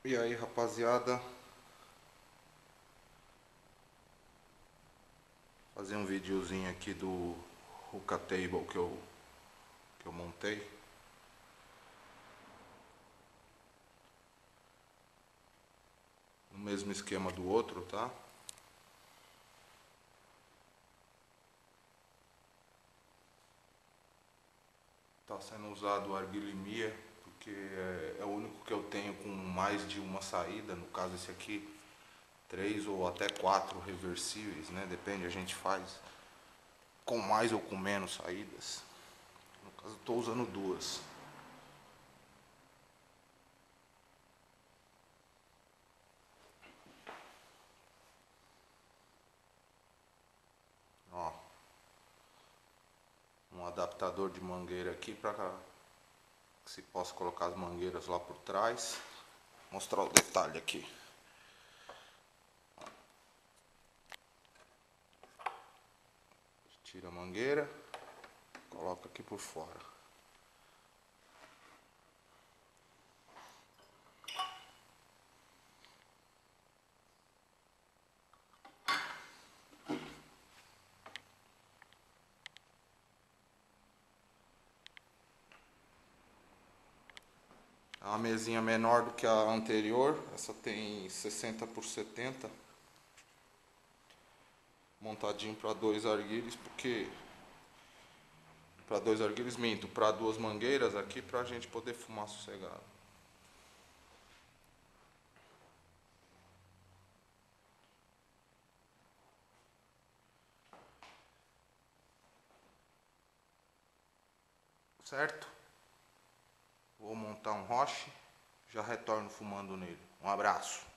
E aí, rapaziada, fazer um videozinho aqui do hookah table que eu montei. No mesmo esquema do outro, tá? Tá sendo usado o argilimia, porque é o único que eu tenho com mais de uma saída. No caso esse aqui, 3 ou até 4 reversíveis, né? Depende, a gente faz com mais ou com menos saídas. No caso eu tô usando 2. Ó, um adaptador de mangueira aqui para que se possa colocar as mangueiras lá por trás. Vou mostrar o detalhe aqui. Tira a mangueira, coloca aqui por fora. É uma mesinha menor do que a anterior, essa tem 60 por 70, montadinho para 2 arguilhos, porque para 2 arguilhos minto, para 2 mangueiras aqui para a gente poder fumar sossegado. Certo? Vou montar um roche, já retorno fumando nele. Um abraço.